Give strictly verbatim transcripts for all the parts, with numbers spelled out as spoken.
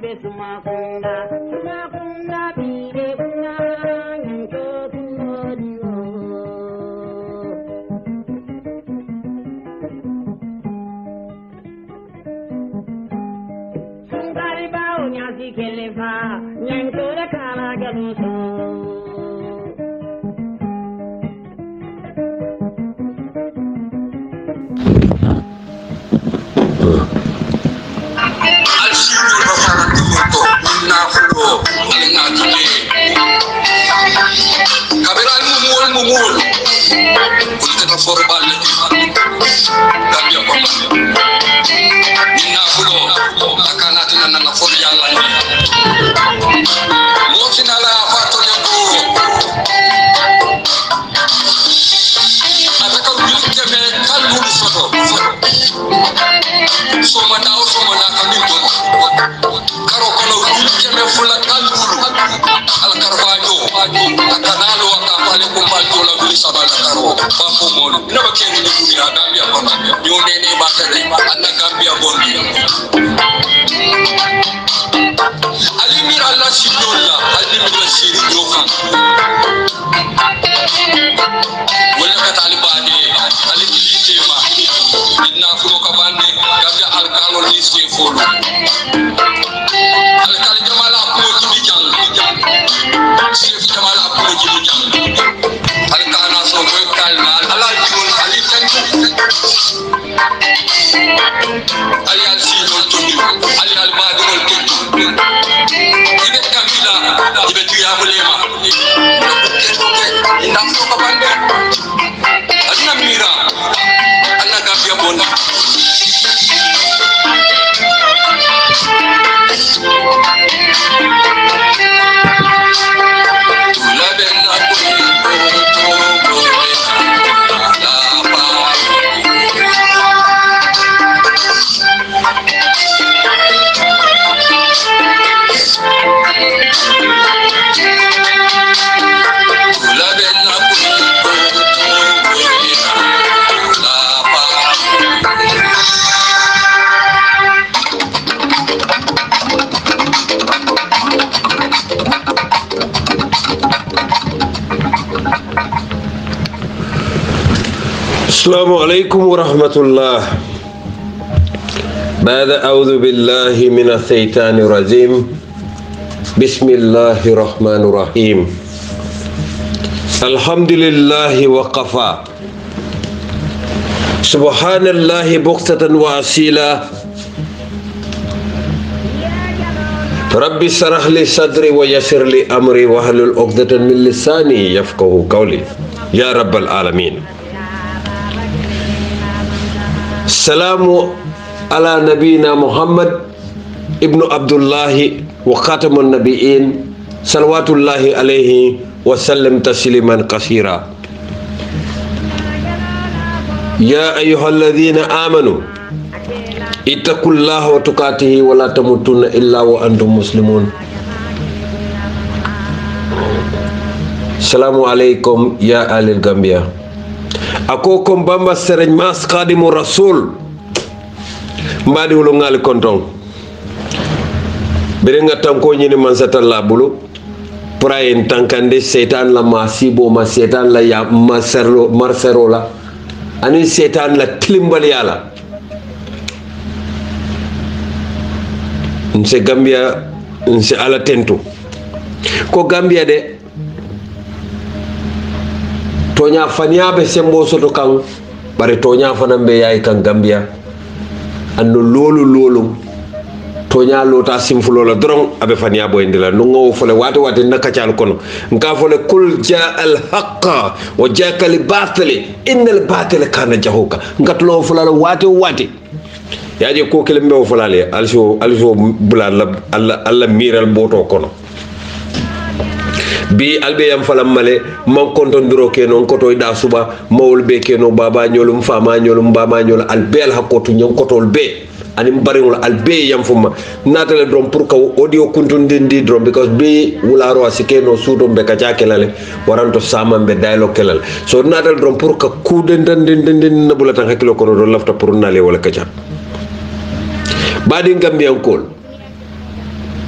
Sumakunda, Sumakunda, Bide Kuna, Yanko Kumodio. Sumbari Bao Nyasi Kelefa, Yanko the Kala Galuso. Kabiral mumul mumul kita formal Gambia ko inna fulo akana tinana na for yalla ni mo finala fato yako ataka bilike me kalbu soto so manao so manaka minto karo kono bilike me fula kalbu al karbajo akanalo akafale kumbalto la bilisa bala karo bafo molo naba keni ni dunia Gambia ko yo nene bakare anna Gambia bondi ali mira la sidola ali mira siri joka wala ka talibani ali dilitema inna fulo kabande Gambia al kalo ni se folo al kali jamala ko tibijang Chef Jamal Abdul Jibujang Al-Kana so kalma ala jul ali tanju ali al-sino tunju ali al-madul tunju ibe kamila ibe tuya mulema inda so kabande adna mira anna Gambia bonda Assalamualaikum warahmatullah. Ba'da a'udzu billahi minasy syaithanir rajim. Bismillahirrahmanirrahim. Alhamdulillahi wa qafa. Subhanallahi buqtatan wa asila. Rabbi shrah li sadri wa yassir li amri wa hlul 'uqdatan min lisani yafqahu qawli. Ya rabbal alamin. Salamu ala nabiyina Muhammad ibnu Abdullahi wa khatamun nabiyyin salawatullahi alaihi wa sallam tasliman katsira. Ya ayyuhalladzina amanu ittaqullaha wa tuqatihi wa la tamutunna illa wa antum muslimun. Assalamualaikum ya alil Gambia. Ako kom Bamba Serigne Mass Khadimu Rasul mbadi wulo ngali konton bere nga tanko nyini man satalla bulu prayen tankande setan la masibo ma setan la ya maserlo marserola ani setan la tilimbal yala nse Gambia nse ala tento ko Gambia de tonya faniabe sembo soto kan bare tonya fanambe yayi kan Gambia anno lolu lolu tonya lota simfulo la dron abe faniabo indila no ngo fole wati wati nakacal kono nka fole kul jaa al haqqa wa jaaka al batil innal batila kana jahuka ngatulo fulala wati wati yaje ko kele mbew fulale also also bulal alla alla miral boto kono bi albe yam falam male man konton duro keno koto da suba mawul be keno baba nyolum fama nyolum baba nyol albel hakotu nyon kotol be ani baringol albe yam fuma natale drom pour ka audio kuntun dindi drom because be wularo asikeno sudo be ka jakelale waranto sama be dialogue kelal so natal drom pour ka kuden den den den nabula tan hakilo kono do lafta pour nale wala ka ja badi Gambian kol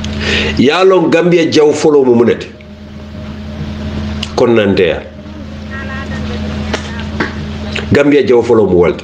yalon Gambia jaw folo mu munete kon nanteya Gambia jaw folo mu walta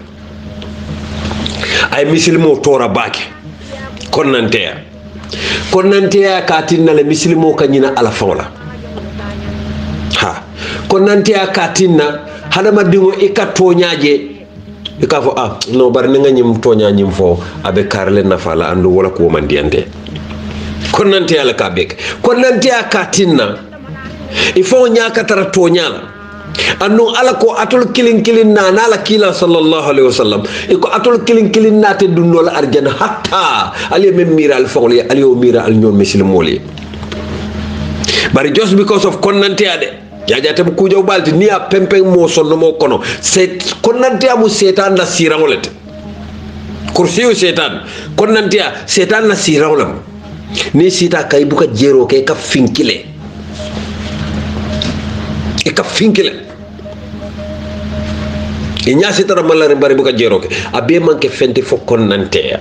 ay misilimo tora bake kon nanteya kon nanteya ka tinna le misilimo kanyina ala fawla ha kon nanteya ka tinna hadama dingo ika toñaje ika fo ah no bar nga ñim toña ñim fo abe karle nafala andu wala ko man diante kon nanteya la ka bek kon nanteya ka tinna il faut ñaka tara toñala annu ala ko atul kilin kilin na nala kila sallallahu alaihi wasallam iko atul kilin kilin na te dunno la arjana hatta ali mem mira al fawli ali o mira al ñom muslimoli bari just because of konnante ade jaja tam ku jaw balti ni a pempe mo sonno mo kono set konnante amu setan la sirawolete kursiyo setan konnante a setan la sirawlam ni sita kay buka jero kay ka finkile e ka finkile e ñaasi tara malare bari buka jero ke abe manke fente fo konnante ya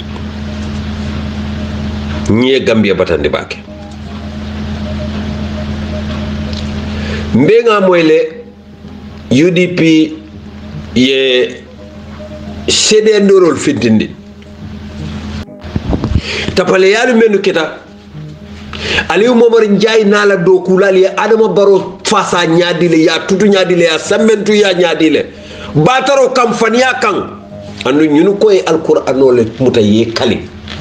ñe Gambia batande bake mbenga moyle U D P ye sede ndorol fintindi tapale yalu menu kita Aliou Momar Njie nala do kulali Adama Barrow fasa nyaadile ya tutu nyaadile ya samentu ya nyaadile bataro kam faniya kan andu ñunu koy alquran ole mutaye kali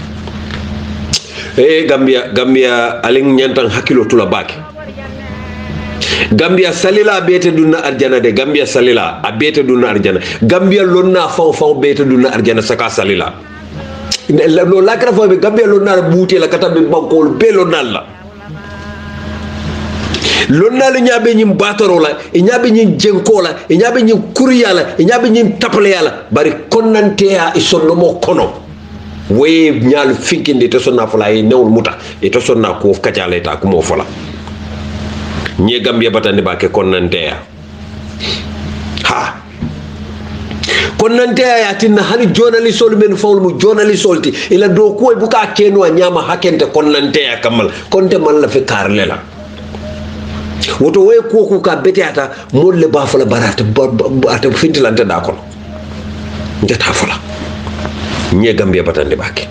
eh Gambia Gambia aling nyantan hakilo tula bake Gambia salila bete dunna arjana de Gambia salila a bete dunna arjana Gambia lonna faw faw bete dunna arjana saka salila lo lakra fo be Gambia lonna buute la katabe bankol be lonna la lonna lu ñabe ñim bataro la e ñabe ñim jenko la e ñabe ñim kuriya la e ñabe ñim taple ya la bari konnante ya e sonno mo kono way ñal finkinde to sonna fala e newul muta e to sonna ko katiale ta ko mo fala ñe Gambia batande bake konnante ya ha konnante ya tinna hani journalist sol men fawl mu journalist solti ila do ko bu ka keno nyama hakente konnante ya kamal konte man la fe karle la woto way ko ko ka betata molle ba fala barata ata fintilante da ko ndeta fala ñe Gambia batande bake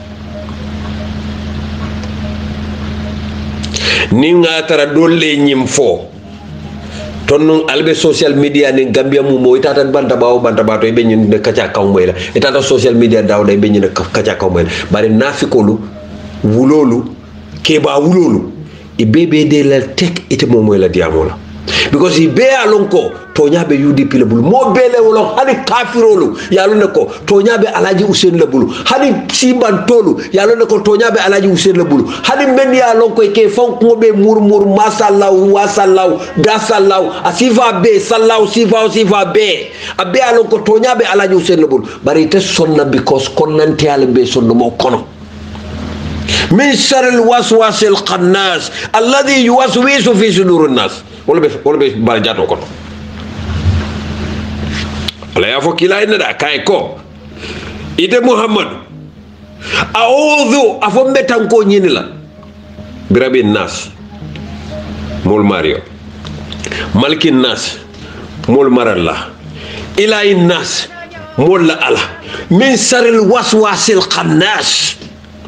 ni nga tara dolle ñim fo tonnon albe social media ni Gambia mu mo itata banta bawo banta bato be ñin de kacha kaw moy la itata social media daw day be ñin kacha kaw moy la bari nafikolu wulolu ke ba wulolu e bebe de la tek ite mo moy la diamola because i be alonko to nyaabe U D P le bulu mo bele wolo hani kafirolu yalo ne ko to nyaabe Alaji Hussein le bulu hani sibantolu yalo ne ko to nyaabe Alaji Hussein le bulu hani men ya lonko ke fon ko be mur mur masallahu wa sallahu da sallahu asifa be sallahu sifa sifa be abe alonko to nyaabe Alaji Hussein le bulu bari te sonna because konnante yalla be sonno mo kono min sharil waswasil khannas alladhi yuwaswisu fi sudurin nas wala be wala be bal jato ko ala ya fo kila ina da kay ko ite Muhammad a'udhu afo metan ko nyini la birabin nas mul mario malikin nas mul maralla ilahin nas mul la ala min sharil waswasil khannas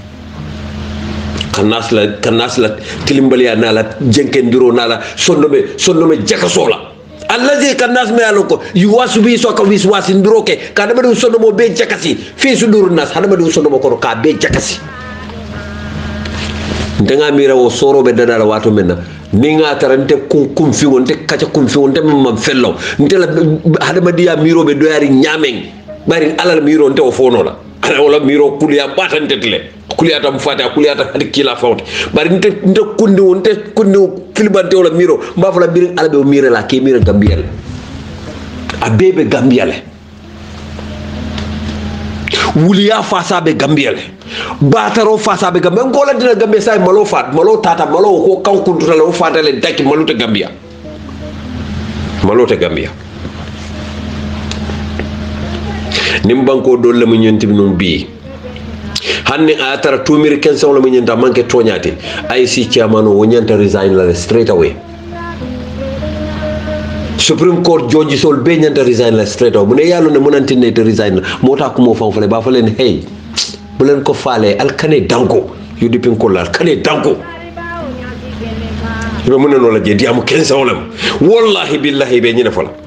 kanas la kanas la tilimbaliya nala jenkendiro nala sondome sondome jakasola allazi kanas me aloko yuwasu bi so ka wiswasi ndiroke ka dama dum sondomo be jakasi fi sudur nas hadama dum sondomo ko ka be jakasi ndanga mira wo soro be dadala wato menna ni nga tarante kum kum fi wonte kacha kum fi wonte mam fello ndela hadama diya miro be doyari nyameng bari alal miro nte o fono la wala miro kuliya batante tle kuliya tam fata kuliya ta kila fawte bari nte nte kundi wonte kundi filbante wala miro mba fala bir alabe miro la ke miro Gambia a bebe Gambia le wuliya fasa be Gambia le bataro fasa be Gambia ngola dina Gambia say malo fat malo tata malo ko kanku dutala o fata le dakki malo te Gambia malo te Gambia nimbanko dolle mu ñenti non bi hanni a tara tumiri kenson la munyanta manke toñati I C chairman o nyanta resign la straight away Supreme Court judge sol be nyanta resign la straight away mune yallo ne munantine te resign mota ko mo fam fale ba fale hey bu len ko faale al kane danko yu dipin ko la kane danko be mun no la je di am kenson la wallahi billahi be ñina fala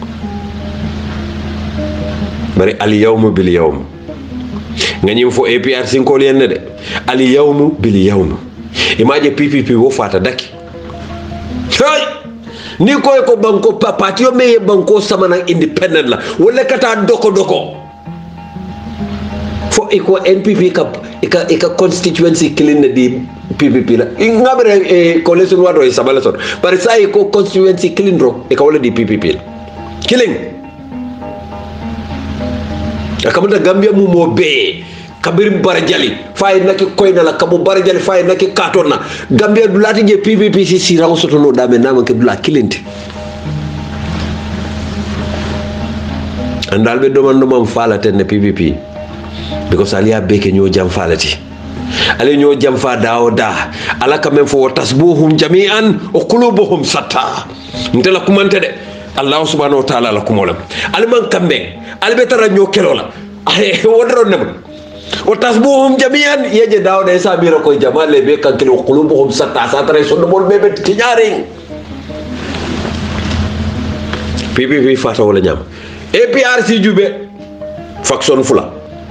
bari al yawm bil yawm ngani fo A P R C ko len de al yawm bil yawm imaje P P P wo fata daki hay ni koy ko banko parti yo meye banko samana independent la wala kata doko doko fo iko N P P ka ika ika constituency clean di P P P la ngabre e coalition wado e sabala son par ça iko constituency clean ro e ka wala di P P P la killing akamata Gambia mu mo be kabir barajali fay naki koyna la kamu barajali fay naki katonna Gambia du lati je P P P si si raw soto no dame nama ke dula kilente andal be domando mom falate ne P P P because aliya beke ñoo jam falati ale ñoo jam fa daaw da ala kam fo tasbuhum jami'an wa qulubuhum satta ntela kumante de Allah subhanahu wa ta'ala la kumolam alman kambe albe tara ñoo kelola ay wodro ne o tasbuhum jami'an yeje daw de sabira ko jamale be kankil wa qulubuhum satta satare so do bol bebe ti ñaari P P P fata wala ñam A P R C jube faction fula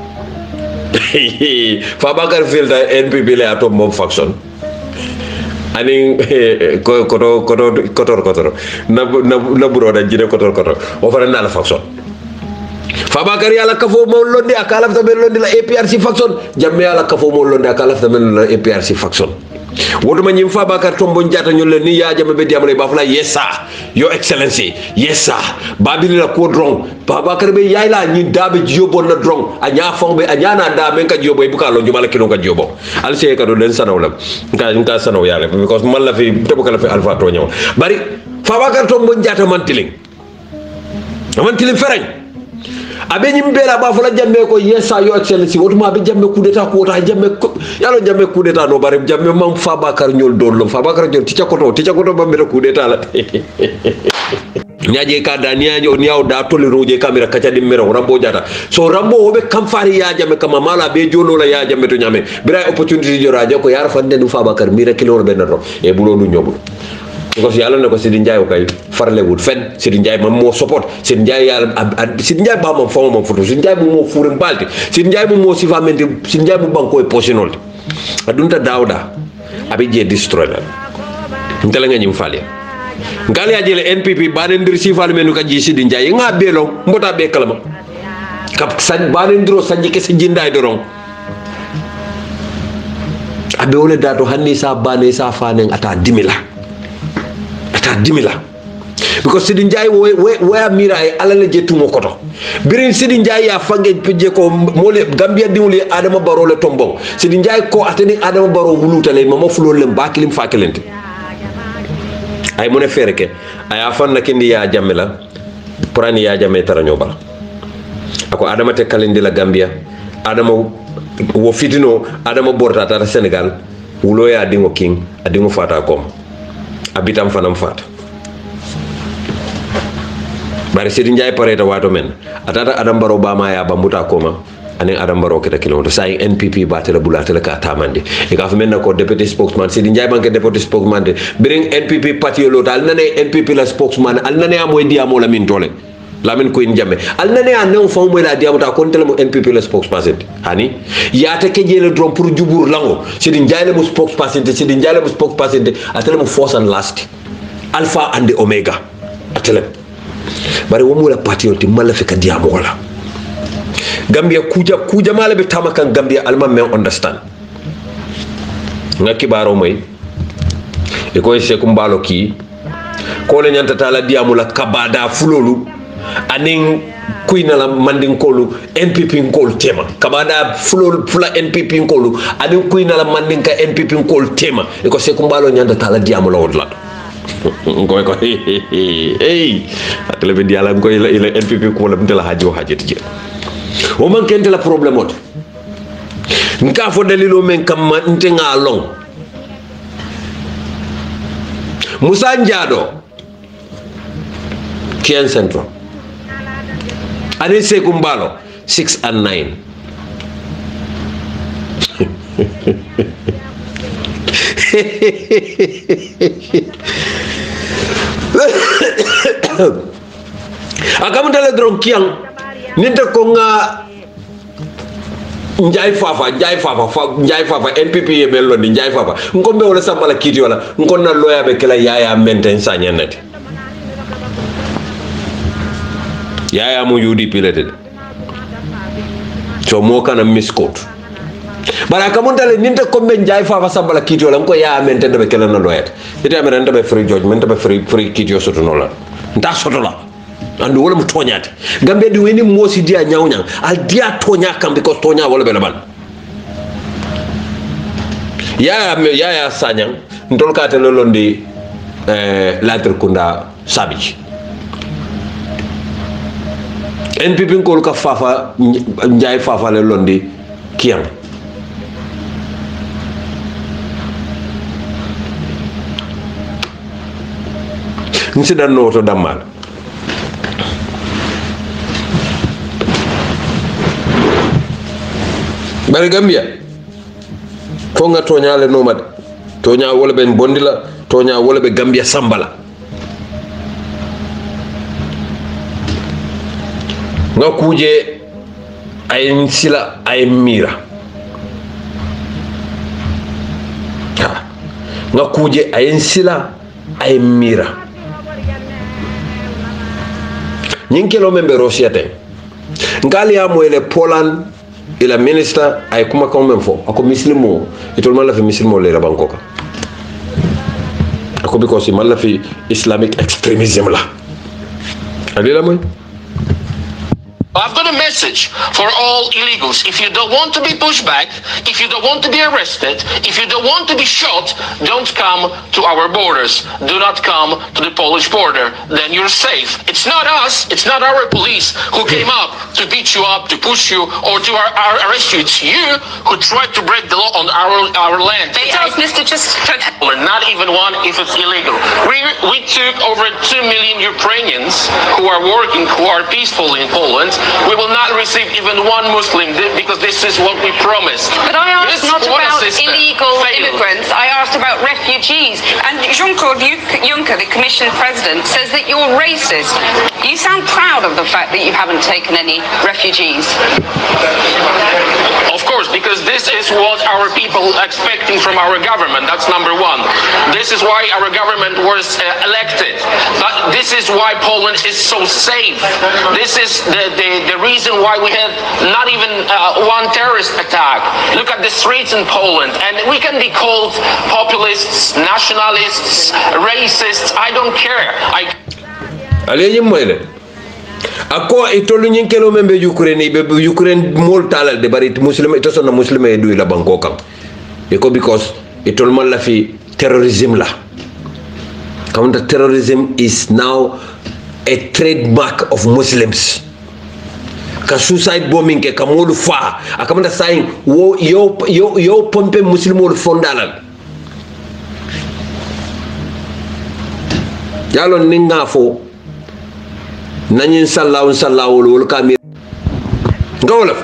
Fabakar filta N P P le atom mom faction ani ko koto koto kotor kotor na na buro da jine kotor kotor o fara na la faction Fabakar yalla kafo mo londi akala ta ben londi la A P R C faction jamme yalla kafo mo londi akala ta ben la A P R C faction wotuma ñim Fabakar tombo njata ñol le ni ya jamme be diamale ba fala yes sir your excellency yes sir babili la ko drong Fabakar be yayla ñi dabe jobo na drong a nya fongbe a nya na da men ka jobo bu ka lo jumala kilo ka jobo al sey ka do den sanaw la ka ka sanaw yalla because man la fi tebo ka la fi alpha to ñew bari Fabakar tombo njata man tiling man tiling feragn abe ñim bela ba fala jamme ko yesa yo excellency wotuma be jamme coup d'état ko wota jamme yalo jamme coup d'état no bare jamme mam Fabakar ñol do lo Fabakar ñol ti cakoto ti cakoto ba mbere coup d'état la ñaaje ka da ñaajo ñaaw da toli roje kamera kaca dim mero rambo jata so rambo wobe kam fari ya jamme kama mala be jono la ya jamme to ñame bira opportunity joraje ko yara fande du Fabakar mi rek lo ben ro e bulo du ñobul because yalla ne ko Sidi Ndiaye kay farle wut fen Sidi Ndiaye mam mo support Sidi Ndiaye yalla Sidi Ndiaye ba mom famo mom photo Sidi Ndiaye mo fure mbalti Sidi Ndiaye mo sifa mente Sidi Ndiaye mo banko e posinol adunta dawda abi je destroy la ntela nga ñim falia ngal ya jele N P P ba den dir sifa menu ka ji Sidi Ndiaye nga belo mbota be kalama kap san ba den dro sanji ke se jinday dorong abe wole dato hanni sa bane sa fanen ata dimila ata dimila because Sidi Ndiaye we we we amira ay alale jetumo koto birin Sidi Ndiaye ya fange pije ko mole Gambia diwli Adama Barrow le tombong Sidi Ndiaye ko ateni Adama Barrow wulutale mama fulo le bakilim fakelente ay mone fereke ay afan nakindi ya jamela prani ya jame taranyo bala ako Adama te kalindi la Gambia Adama wo fitino Adama borta tata Senegal wulo ya dingo king adingo fata kom abitam fanam fata bari Sidi Ndiaye pareta wato men atata Adam Barrow bama ya bambuta koma anen Adam Barrow keta kilometer say N P P batela bulatela ka tamande e ka famenna ko deputy spokesman Sidi Ndiaye banke deputy spokesman de bring N P P parti lo dal nane N P P la spokesman al nane amoy diamo la min tole lamin ko in jamme al nane an non fam moy la diamo ta kon tele mo N P P la spokesperson hani yaata ke jele drom pour jubur lango Sidi Ndiaye le mo spokesperson Sidi Ndiaye le mo spokesperson atele mo force and last alpha and the omega atele bari wo mo la patriote mala fe ka diamo wala Gambia kuja kuja mala be tamakan Gambia alma men understand ngaki baro moy e ko se ko mbalo ki ko le nyanta tala diamo la kabada fulolu anin kuina la mandin kolu N P P nkol tema kabada fulolu fula N P P nkolu anin kuina la mandin ka N P P nkol tema e ko se ko mbalo nyanta tala diamo la wodla ngoy ko hey atele be diala ngoy la ile N P P ko la mtela hajo hajeti je o man kente la problème ot nka fo dalilo men kam nte nga long Musa Njado Kien Central ani Seku Mbalo six and nine akamutale dron kiang ninta ko nga Njai Fafa Njai Fafa Njai Fafa N P P ye mello ni Njai Fafa ngombe wala sambala kiti wala ngonna loya be kala yaya menten sanya nati yaya mo U D P lete so mo kana misquote bara kamuntale ninta kombe Njai Fafa sambala kiti wala ngo yaya menten be kala na loya ite amere nda be free judgment be free free kiti soto nola nda soto la andu wala mu toñati gambe di weni mosi dia nyawnya al dia toña kam because toña wala bela ban ya ya ya sanyang ndol ka te lolondi eh ladr kunda sabi N P P ko ka fafa Njai Fafa le londi kiam nsi dan no to damal bari Gambia fo nga toña le nomad toña wala ben bondila toña wala be Gambia sambala nga kuje ay sila ay mira ha nga kuje ay sila ay mira nyinkelo membe Rosiate ngali amoyle Poland ila minister ay kuma ko men fo ako muslimo itol man la fi muslimo le rabankoka ako because man la fi islamic extremism la adila moy I've got a message for all illegals. If you don't want to be pushed back, if you don't want to be arrested, if you don't want to be shot, don't come to our borders. Do not come to the Polish border. Then you're safe. It's not us, it's not our police who came up to beat you up, to push you, or to ar ar arrest you. It's you who tried to break the law on our our land. They asked Mister Just not even one if it's illegal. We, we took over two million Ukrainians who are working, who are peaceful in Poland. We will not receive even one Muslim because this is what we promised. But I asked this not about illegal failed. immigrants, I asked about refugees. And Jean-Claude Juncker, the Commission President, says that you're racist. You sound proud of the fact that you haven't taken any refugees. Of course, because this is what our people are expecting from our government. That's number one. This is why our government was uh, elected. But this is why Poland is so safe. This is the, the, the reason why we had not even uh, one terrorist attack. Look at the streets in Poland. And we can be called populists, nationalists, racists. I don't care. I... ako itolu nyinkelo membe Ukraine be Ukraine mol talal de bari muslim ito sonna muslim e du la banko kam e ko because itol man la fi terrorism la counter terrorism is now a trademark of Muslims ka suicide bombing ke kamolu fa akamanda saying wo yo yo yo pompe muslimol fondalal yalo ninga fo nanyin sallahu sallahu wal kamir ngawla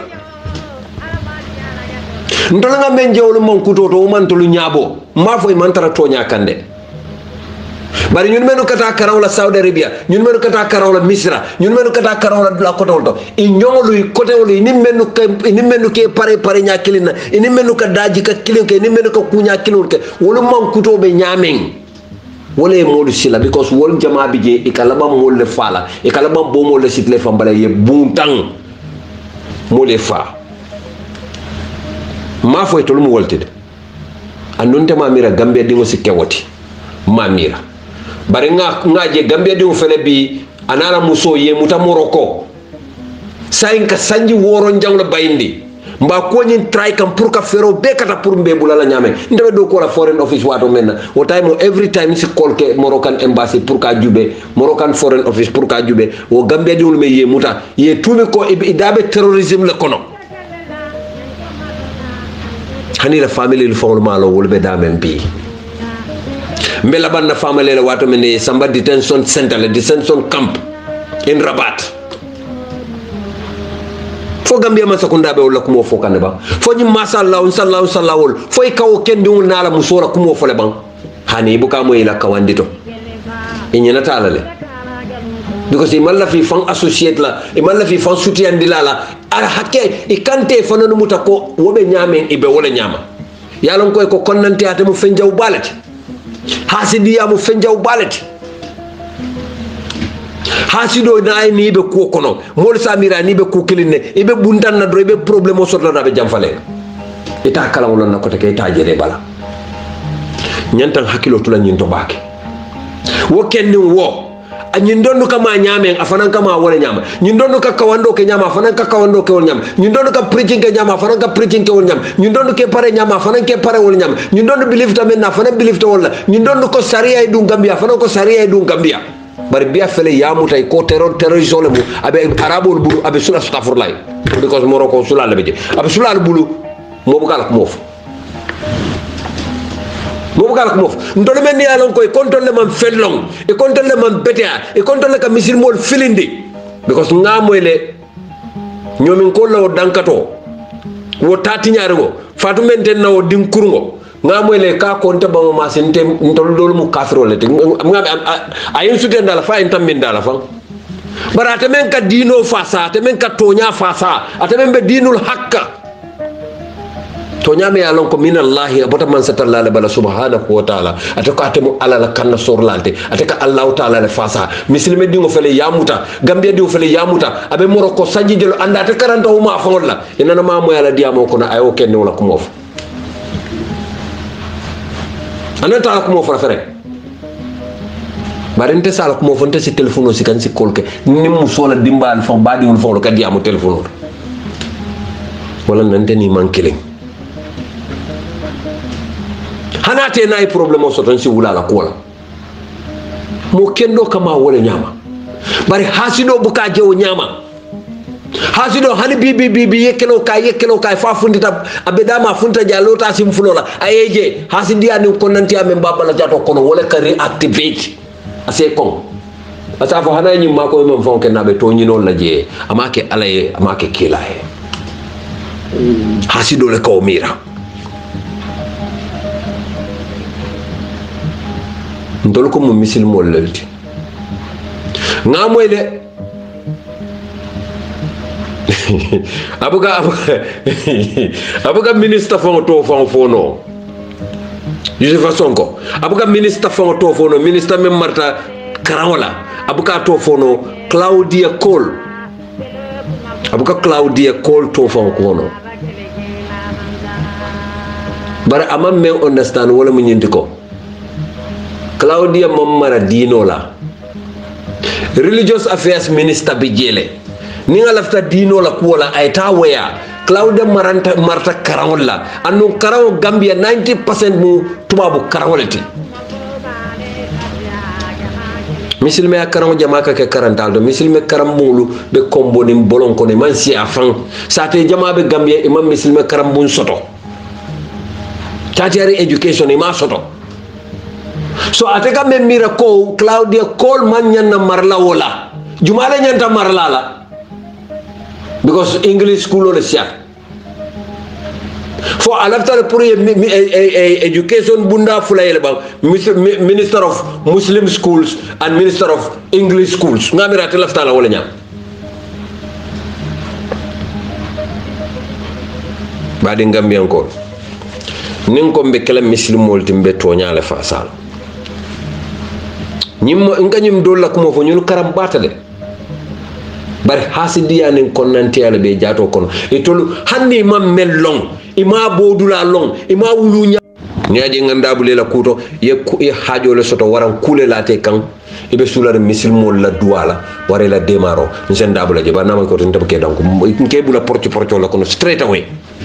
ndola nga men jewlu mon kutoto man to lu nyabo ma foy man tara tonya kande bari ñun menu kata karawla Saudi Arabia ñun menu kata karawla Misra ñun menu kata karawla la kotolto i ñongolu kotewolu ni menu ke ni menu ke pare pare nya kilina ni menu ka daji ka kilin ke ni menu ka kunya kilul ke wolu man kutobe nyameng wole modu sila because wol jama bije e kala bam mol le fala e kala bam bo mol le sitle fambale ye buntang mole fa ma fo to mu woltede andonte ma mira Gambia dingo sikkewoti ma mira bari nga ngaje Gambia dingo fele bi anara muso ye muta Morocco sayin ka sanji woro njangla bayindi mba ko nyin try kam pour ka fero be kata pour mbe bulala nyame ndebe do ko la foreign office wato menna o time every time si call ke Moroccan embassy pour ka jube Moroccan foreign office pour ka jube o Gambia diwul me ye muta ye tumi ko idabe terrorism le kono hani la family le fawol malo wolbe damen bi mbela banna family le wato men samba detention center le detention camp in Rabat fo Gambia ma sakunda be wala kumo fo kande ba fo ni masallahu sallallahu sallallahu fo e kawo kendi wol nala musora kumo fo le ban hani buka mo ila kawandito inyana talale because imalla fi fan associate la imalla fi fan soutien dilala ara hakke e kante fananu muta ko wobe nyamen ibe wala nyama yalon koy ko konnante ate mo fenjaw balati hasidiya mo fenjaw balati hasido na ay ni be ko kono mol samira ni be ko kiline ibe buntan na do ibe problème o sotla da be jamfale ita kala wala na ko te kay tajere bala nyantan hakilo tula nyinto baake wo kenni wo anyin donu kama nyame afanan kama wala nyama nyin donu ka kawando ke nyama afanan ka kawando ke wala nyama nyin donu ka preaching ke nyama afanan ka preaching ke wala nyama nyin donu ke pare nyama afanan ke pare wala nyama nyin donu believe ta men afanan believe ta wala nyin donu ko sharia e dum gambia afanan ko sharia e dum gambia bari biya fele yamu tay ko terror terrorisme le mu abe arabul bulu abe sula astaghfirullah because moroko sula le beje abe sula le bulu mo bugal ko mof mo bugal ko mof ndole men yalon koy contrôle man fellong e contrôle man betea e contrôle ka misil mol filindi because ngamoyle nyomin ko law dankato wo tati nyaaro fatu men ten nawo din kurungo ngamoyle ka konta bango masinte ndol dol mu kafiro le ngam ayin suden dala fa en tammin dala fa barate men ka dino fasa te men ka tonya fasa ate men be dinul hakka tonya me yalon ko minallahi abota man satallala bala subhanahu wa ta'ala ataka atemu ala la kanna sorlalte ataka allah ta'ala le fasa muslime dingo fele yamuta gambia dingo fele yamuta abe moroko sanji jelo anda te karanta uma fonla inana ma mo yala diamo ko na ayo ken wala ko mof anata ko mo fra fere barente sala ko mo fonte ci telefono ci kan ci kolke ni mu sola dimbal fon badi won fon ka diamo telefono wala nante ni mankele hanate nay problème o soton si wula la kola mo kendo kama wala nyama bari hasido buka jewo nyama hasido hani bibi bibi yekelo kay yekelo kay fa fundita abedama funta jalota sim fulola ayeje hasidia ni konanti ame babala jato kono wala kari activate ase kon asa fo hana nyi mako mem fon ken nabe to nyino la je amake alaye amake kilae hasido le ko mira ndol ko mo misil mo lelti ngamoyle abuga abuga ministre fon to fon fono Youssoufa Sonko abuga ministre fon to fono ministre mem Marta Karamola abuga to fono Claudia Cole abuga Claudia Cole to fon kono bara amam me understand wala mu nyindi ko Claudia Mamara Dinola religious affairs minister bi jele ni nga lafta Dinola kuola ayta waya Claudia Maranta Marta Karamola anu Karawo Gambia ninety percent mu tubabu Karawolati misilme ya Karawo jamaka ke karantaldo misilme karambulu be kombo ni bolon ko ni man si afan sate jama be Gambia imam misilme karambun soto tertiary education ima soto so ateka me mira ko Claudia Cole man nyanna marla wala jumala nyanta marla la because English school le sia for alafta pour education bunda fulay le bang minister of Muslim schools and minister of English schools ngamira telafta la wala nyam badi Gambia encore nin ko be kala muslimol timbe tonya le fa sal ñim nganyum do la ko mo fo ñul karam batale bari hasidiya nin konnanti ala be jato kono e tolu hanni mam mel long ima bodula long ima wulu nya ñaaje ngandabule la kuto ye ye haajo le soto waran kule late kan ibe sulare muslimol la duala ware la demaro nsen dabula je banama ko tan tabke donc nke bula porti porto la kono straight away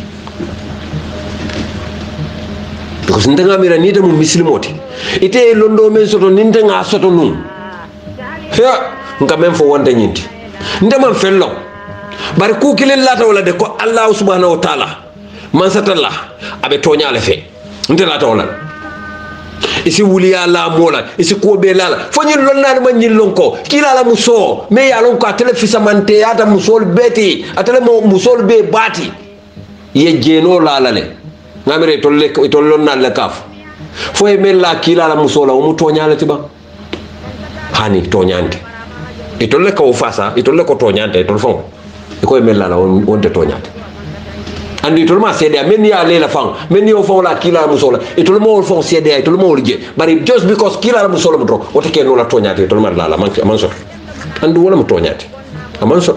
because ndenga mira ni tamu muslimoti ite londo men soto nindenga soto num he nga men fo wonde nyinti ndema fello bari ku kilin lata wala de ko Allah subhanahu wa ta'ala man satalla abe toñale fe ntela tawla isi wuliya la mola isi ko be la fanyi lonna ma nyillon ko kila la muso me ya lon ko atele fisamante ata musol beti atele mo musol be bati ye jeno la la le ngamere tolle tollon na le kaf fo e mella kila la muso la o mu toñale tiba hani toñante e tolle ko fasa e tolle ko toñante e tol fon e ko e mella la on te toñante andi tol ma sede men ya lela fang men yo fon la kila musola e tol mo fon sede e tol mo je bari just because kila musola mo tro o te ke no la toñate tol ma la la man man so andu wala mo toñate man so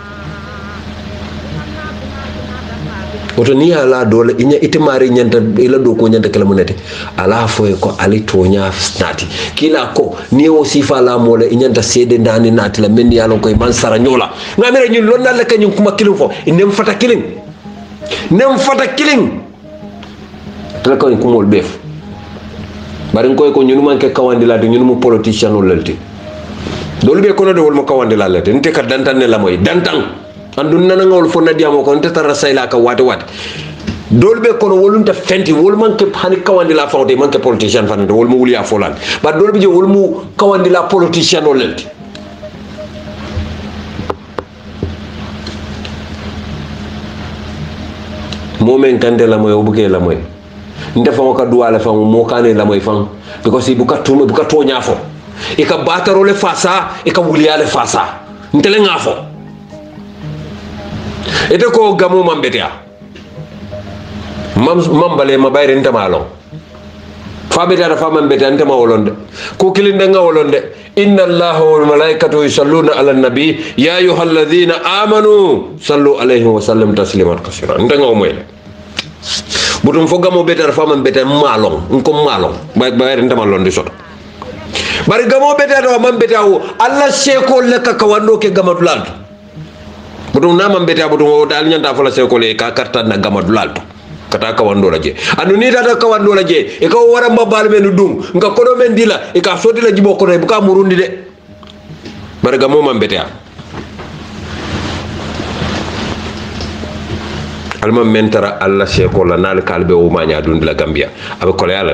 oto ni ala dole inya itimari nyanta ila do ko nyanta kala munete ala foy ko ali toña nati kila ko ni o sifa la mo le nyanta sede ndani nati la men ya lon ko man sara nyola ngamere ñun lon na la kanyum kuma kilin fo inem fata kilin nem fata killing tala ko ko mol bef bari ko ko ñunu man ke kawandi la de ñunu mo politicien o lalti dol be ko no de wol mo kawandi la lalti nte ka dantan ne la moy dantan andu nana ngol fo na diamo ko nte tara sayla ka wate wate dol be ko no wolunta fenti wol man ke hani kawandi la fawde man ke politicien fan de wol mo wuli a folan ba dol be je wol mo kawandi la politicien o lalti momen kande la moy obuke la moy ndefa ko duwale fam mo kane la moy fam because ibuka tume buka to nyafo e ka bataro le fasa e ka wuliale fasa ntele ngafo ete ko gamu mambetia mam mambale mabayre ntamalo fabe dara fama mbeta ntama wolonde ko kilinde nga wolonde inna allaha wal malaikatu yusalluna ala nabi ya ayyuhalladhina amanu sallu alayhi wa sallam tasliman kaseera ndanga moyle butum fo gamo betar fama mbeta malong nko malong bay bay ntama londe soto bari gamo betar do mam betawo alla seko leka kawando ke gamadulal butum na mam beta butum o dal nyanta fala seko le ka karta na gamadulal kata kawando la je anu ni tata kawando la je e ko wara mbabal men dum nga kodo men dila e ka sodi la jibo ko ne buka murundi de barga mo mambete alma mentara alla seko la nal kalbe o manya dun la gambia abe ko yalla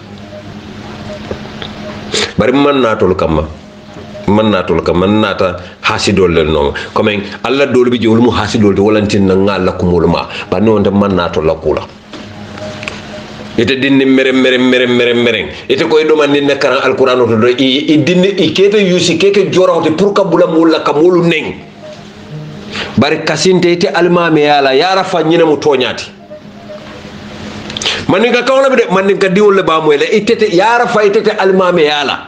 bari man natol kamma man natol kam man nata hasidol le no comme alla dol bi jewul mu hasidol to walantin na ngala ko mulma ba non de man natol la kula ite dinni mere mere mere mere mere ite ko do man ni karan alquran to do i dinni i kete yusi keke jorawte pour ka bula mulla ka mulu neng bari kasinte ite almame yala yara fa nyina mu toñati man nga kawla be man nga diwol le ba moy le ite yara fa ite almame yala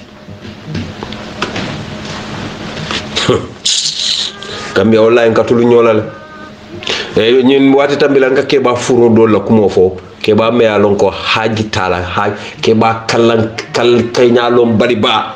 Gambia wallahi katulu nyolal e ñin wati tambila nga keba furo do la kumo fo keba me alon ko haji tala haj keba kallan kal kaynalom bari ba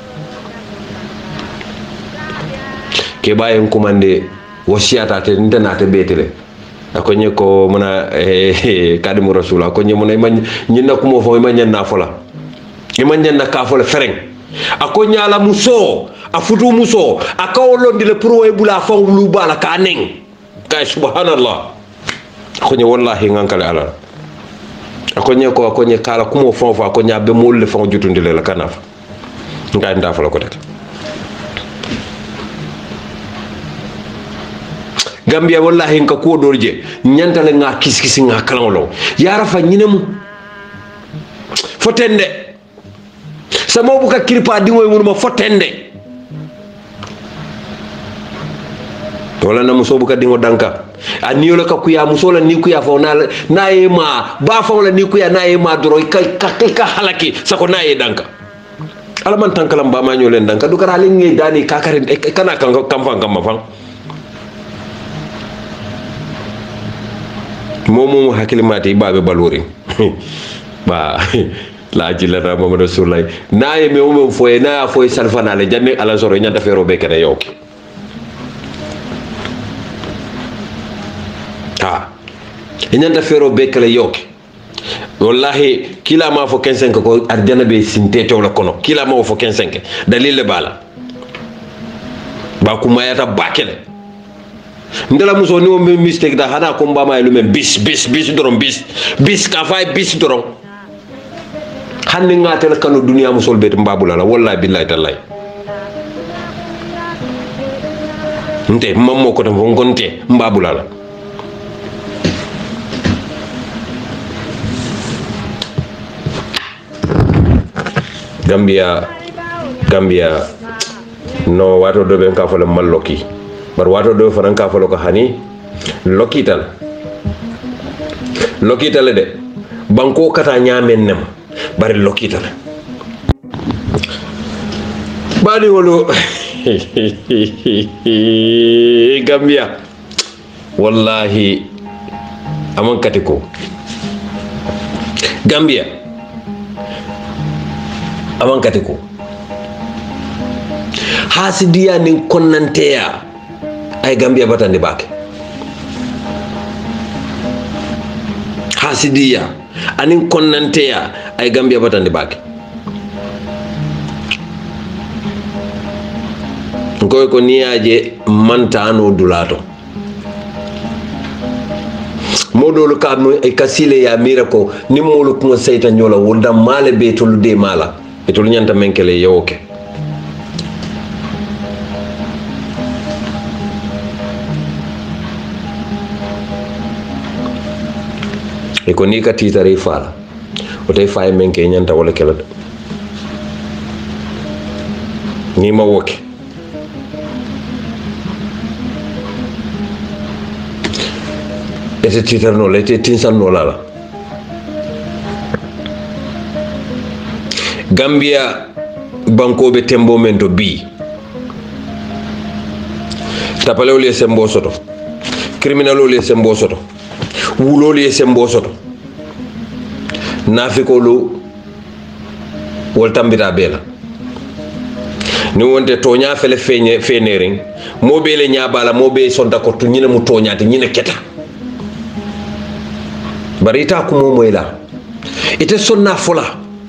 keba en kumande wasiata te ndenate betele akonye ko muna e kadimu rasul akonye muna man ñinna kumo fo man ñanna fola e man ñanna ka fola fereng akonya la muso afutu muso akawolondi le pour way bula fa lu bala ka neng kay subhanallah akonya wallahi ngankale ala akonya ko akonya kala kumo fon fa akonya be mol le fon jutundi le la kanaf ngay ndafa la ko tek Gambia wallahi nka ko dorje nyantale nga kiskisi nga kalawlo yara fa nyinemu fotende samo buka kirpa dingoy munuma fotende wala na muso buka dingo danka aniyo la ka kuya muso la ni kuya fa na na e ma ba fa wala ni kuya na e ma doro ka ka ka halaki sako na e danka ala man tankalam ba ma ñolen danka du kara lingi dani ka kare kana kan kam fa kam fa momo hakilimati babe balori ba la jilana Muhammad Rasulullah na e me mo foye na foye salfana le janne ala soro nyanta fero be kana yoki ha nyanta fero be kala yoki wallahi kila ma fo quinze ko arjana be sinte to la kono kila ma fo quinze dalil le bala ba ku mayata bakele ndela muso ni o mistake da hana ko mbama e lumen bis bis bis doron bis bis ka fay bis doron hanni ngatel kanu dunia musol bet mbabula la wallahi billahi tallahi nte mammo ko tan ngonte mbabula la Gambia Gambia no wato do ben ka fala malloki bar wato do fanan ka fala ko hani lokital lokital de banko kata nyamen nem bari lokital bani wolo Gambia wallahi amon katiko Gambia amon katiko hasidiya nin konnanteya ay Gambia batande bake hasidiya anin konnanteya ay Gambia batande bake ngoy ko niyaje mantano dulato modolu ka ka sile ya mira ko nimolu ko seyta nyola wonda male be tolu de mala e tolu nyanta menkele yoke e ko ni ka titare fala o tay fay menke nyanta wala kala ni ma woke ete titar no ete tinsan no lala Gambia banko be tembo mento bi tapale ole sembo soto criminal ole sembo soto wulo ole sembo soto nafiko lu wol tambita bela ni wonte tonya fele feñe fenering mo bele nyabala mo be sonda ko to nyina mu toñati nyina keta bari ita ko mo moyla ite sonna fola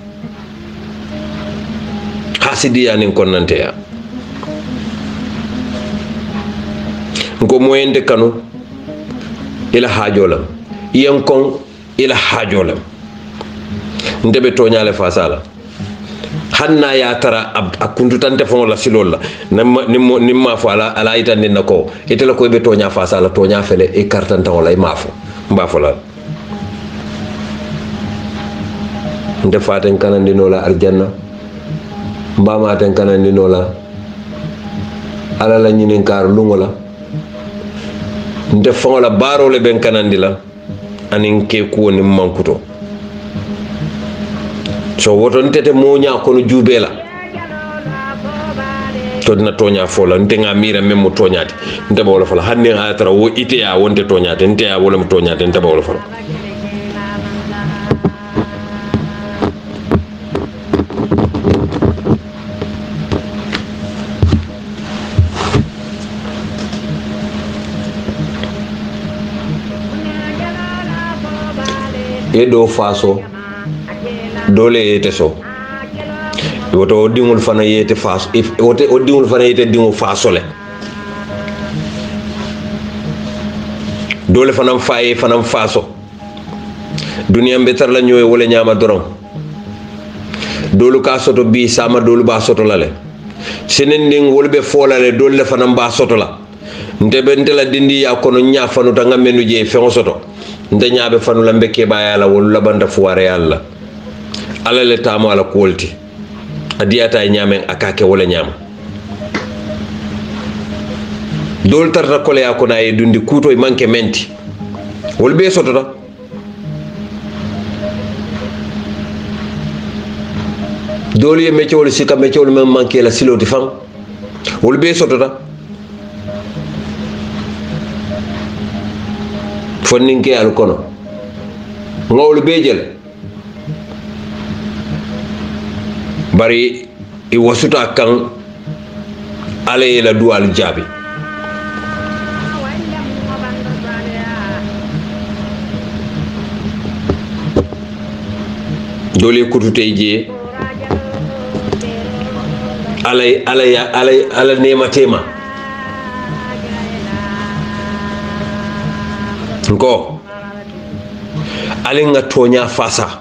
hasidiya nin konnante ya ngo moyende kanu ila hajolam yankon ila hajolam ndebe toñale fasala hanna ya tara akundu tante fon la silola nimma nimmo nimma fala ala itande nako itela ko be toña fasala toña fele e kartanta wala e mafo mbafola nde faten kanandino la aljanna mbama ten kanandino la ala la nyinin kar lungola nde fongola baro le ben kanandila anin ke ko ni mankuto so woto ntete moña kono jubela to dina toña fola nte nga mira même toñati nte bawla fala hanne ha tara wo ite ya wonte toñati nte ya wala mo toñati nte bawla fala e do faso dole yete so woto dingul fana yete faso if wote o dingul fana yete dingu faso le dole fana faye fana faso dunia betar la ñoy wala ñama dorom dolu ka soto bi sama dolu ba soto la le senen ding wolbe folale dole fana ba soto la ndebe ndela dindi ya kono nya fanu tanga menu je fe soto nde ñaabe fanu lambe ke bayala wol labanda fuare yalla ala le tamo ala kolti adiyata ñaamen akake wala ñaama dol tarta kole ya ko na e dundi kuto e manke menti wol be sotota dol ye mecce wol sika mecce wol men manke la siloti fam wol be sotota fonninke al kono ngawol bejel bari i wasuta kan ale la dual jabi dole kutute je alay alay alay ala nema tema Nko ali nga tonya fasa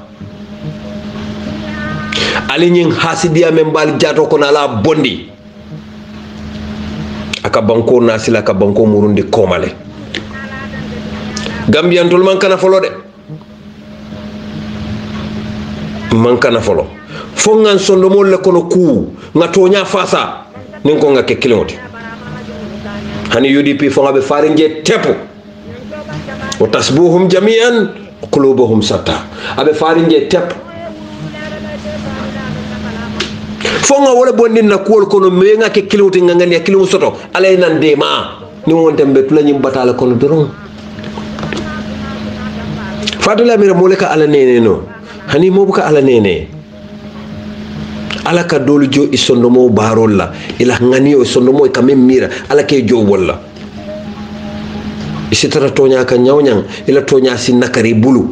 ali nyin hasidiya men bal jato ko na la bondi aka banko nasila aka banko murundi komale Gambian tul man kana folo de man kana folo fo ngan sondo mo le kono ku nga tonya fasa nin ko nga ke kiloti hani U D P fo ngabe farinje tepo wa tasbuhum jami'an qulubuhum shatta abe farinje tepo fo nga wala bondin na kuol kono me nga ke kiloti nga ngani kilu soto alay nan de ma ni wonte be tulañim batala kono doron Fadula mira moleka ala nene no hani mobuka ala nene ala ka dolu jo isondomo barolla ila ngani o isondomo ka mem mira ala ke jo walla isitara tonya ka nyawnyang ila tonya sin nakari bulu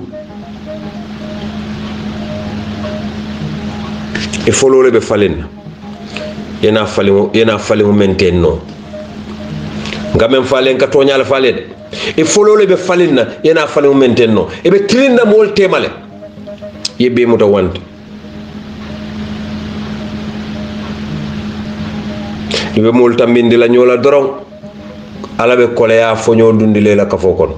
e folole be falen yena falimo yena falimo mentenno ngamen falen ka tonya la falen e folole be falinna yena falimo mentenno e be tilinna mol temale yebbe muta wante ibe mol tambindi la nyola doron ala be koleya fonyo dundile la kafo kon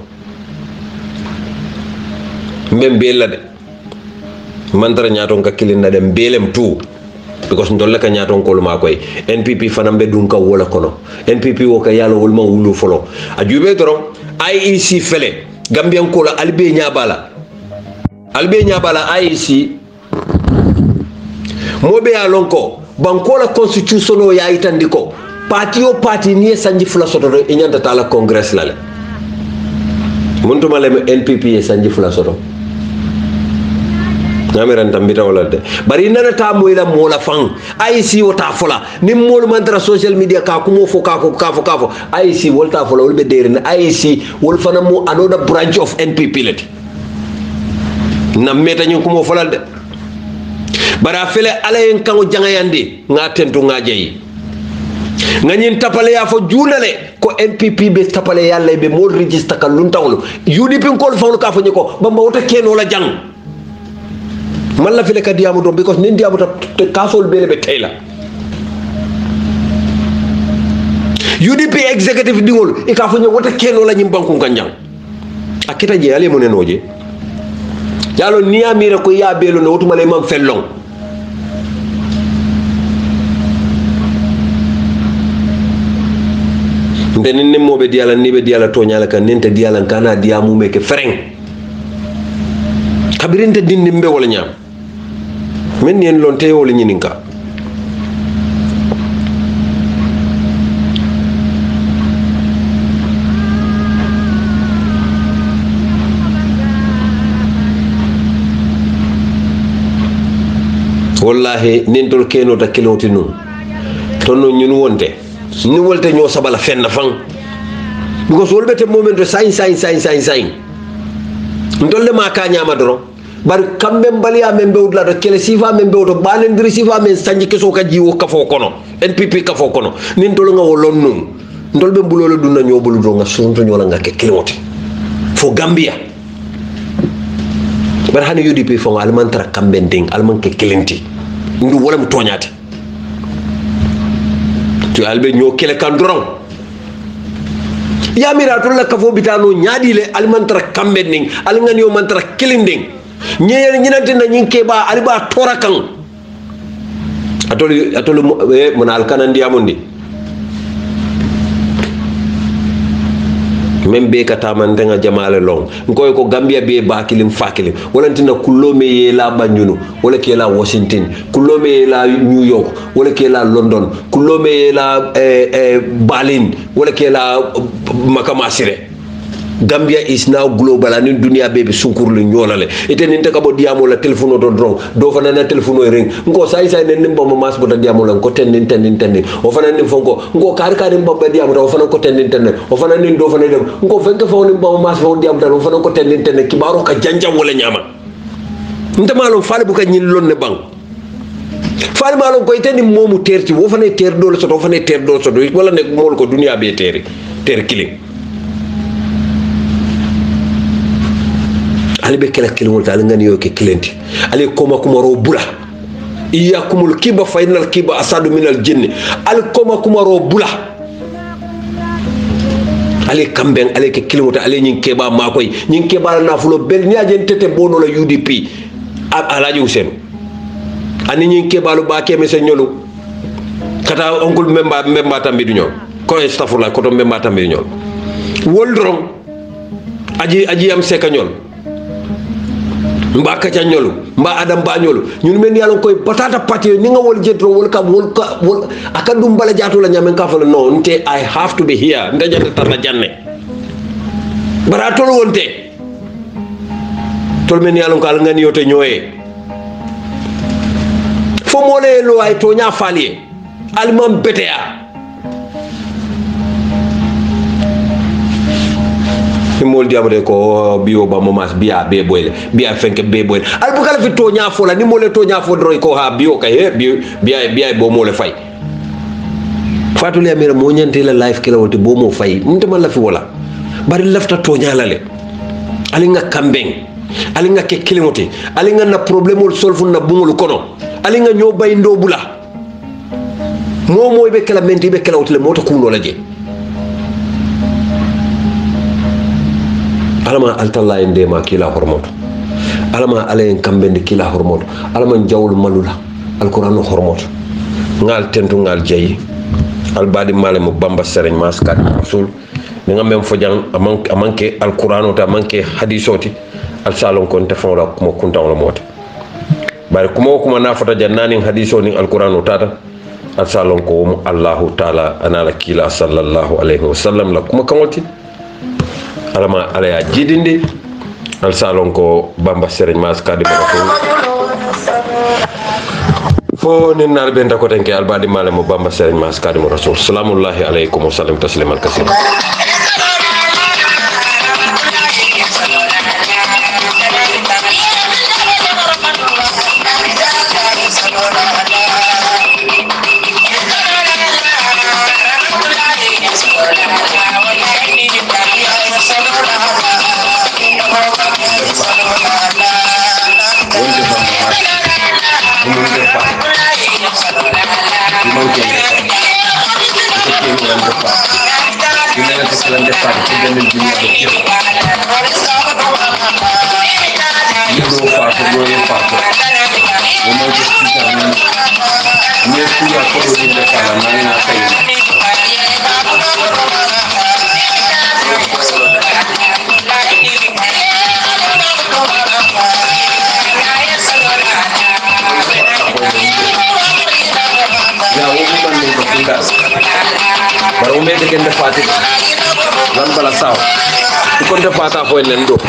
mbem bella de mandara nyaton ka kilinna dem belem tout because ndolle ka nyaton ko luma koy N P P fanambe dun ka wola kono N P P wo ka yalo wol ma wulu folo a jube doron I E C fele Gambian ko la albe nyabala albe nyabala I E C mobe ya lonko banko la constitution o ya itandiko parti o parti ni sanji fula soto e nyanda tala congress la le muntu male N P P e sanji fula soto namiran tambita wala de bari nana ta moyla mola fang I E C o ta fola ni mol mantra social media ka kumo fo ka ko ka fo ka fo I E C wol ta fola wol be derin I E C wol fana mo another branch of N P P lati na meta ñu kumo folal de bara fele ala en kango jangayande nga tentu nga jeyi nga ñin tapale ya fo juulale ko N P P be tapale yalla be mo register ka luntawlo U D P ko fawlo ka fo ñiko bamba wota keno la jang man la fele ka diamu do because nin diamu ta kasol bele be tayla U D P executive dingol e ka fo ñi wota keno la ñim banku kanjang akita je ale mo nenoje jalo ni amira ko ya belo no wotuma le mam fellong ndenen ne mobe diala ni be diala toñala kan nente diala kana diamu meke fereng kabirinte dindi mbe wala nyam men yen lon te wala nyininka wallahi nindol keno ta kiloti nun tonno ñun wonte ni wolte ñoo sabala fenna fang because wolbete momento sain sain sain sain sain ndolle ma ka nyama doro bar kambe mbaliya men bewdla do kele sifa men bewdo banen diri sifa men sanji keso ka jiwo ka fo kono N P P ka fo kono nindol nga wolon nun ndolbe mbulolo dunna ñobulu do nga sunto ñola nga ke kiloti fo Gambia bar hani U D P fo alman tra kambe ding alman ke kilenti ndu wala mu toñati to albe ñoo kele kan doron ya mira to la kafo bitano nyaadi le almantra kambe ning alngan yo mantra kilinding ñeere ñinante na ñinke ba alba torakan atolu atolu e mon alkanan diamondi même be kata man nga jamaale long ngoy ko Gambia be bakilim fakilim wala tinna kullome ye la Banjulu wala ke la Washington kullome ye la New York wala ke la London kullome ye la eh, eh, Berlin wala ke la Makamasire Gambia is now global and dunia baby sunkurlu ñolale ite ninte ka bo diamo la telephone do drong do fana na telephone ring ngo say say ne nimbo ma mas bota diamo la ko ten nin ten nin ten o fana nim fonko ngo kar kar nimbo be diamo o fana ko ten nin ten o fana nin do fana dem ngo fenke fo nimbo ma mas fo diamo o fana ko ten nin ten ki baro ka janja wala ñama nte malum fale bu ka ñin lon ne bang fale malum ko ite ni momu terti wo fana ter do la soto fana ter do soto wala ne mol ko dunia be teri ter kiling ali be kala kilmol ta ngani yo ke kilenti ali koma kumaro bula iyakumul kiba fa innal kiba asadu minal jinni ali koma kumaro bula ali kamben ali ke kilmota ali nyin keba makoy nyin keba na fulo bel ni ajen tete bono la U D P alaji Hussein ani nyin keba lu ba ke mese nyolu kata onkul memba memba tambi du ñol ko estafula ko to memba tambi du ñol woldron aji aji am seka ñol mba kacha ñolu mba adam ba ñolu ñun men yalon koy patata pati ni nga wol jetro wol kam wol ka wol akandum bala jatu la ñamen ka fa no nte I have to be here nda jande tar la janne bara tol wonte tol men yalon kal ngani yote ñoye fo mo le lo ay to nya falie almam betea mol diamade ko biyo ba momas biya be boyle biya fenke be boyle al bu kala fi to nya fo la ni mole to nya fo droy ko ha biyo kay he biyo biya biya bo mole fay fatul ya mera mo ñante la life kala wote bo mo fay mumte man la fi wala bari lafta to nya la le ali nga kambeng ali nga ke kilimote ali nga na problème ol solfu na bumul kono ali nga ño bay ndobula mo moy be kala menti be kala wote le moto kuno la je alama altalla en dema kila hormoto alama alayen kambende kila hormoto alama jawul malula alquran hormoto ngal tentu ngal jayi albadi male mo bamba serign maskat rasul ni nga mem fojang amanke amanke alquran ta manke hadisoti al salon kon te fon la ko kuntan la mota bari kuma kuma nafata jannani hadiso ni alquran tata al salon ko allah taala ana la kila sallallahu alaihi wasallam la kuma kamoti alama ala ya jidindi al salon ko bamba serigne mas kadi mo ko fo ni nar benta ko tenke albadi male mo bamba serigne mas kadi mo rasul salamullahi alaykum wa sallam tasliman kaseera baru me de ken defati lan bala saw ko defata fo nen do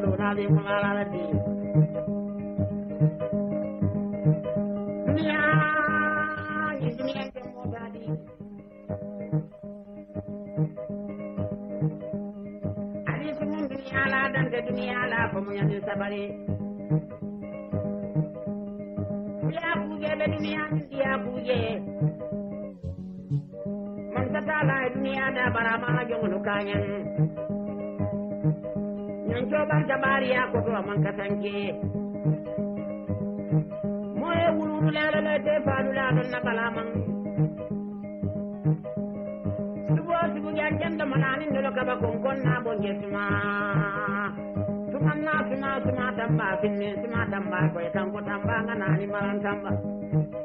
la de mo la la di dunia ni dunia ke mo dadi ali sumun dunia la dan ke dunia la ko mo nyani sabari dia buje be dunia dia buje man kata la dunia da barama jonglu kanyan nyan coba jabari ya ko to man katanke moye wulu la la te fadu la don na balaman subo subo ya janda manani ndolo kaba kon kon na bonje tuma tuma na tuma tuma tamba finne tuma tamba ko tan ko tamba ngana ni maran tamba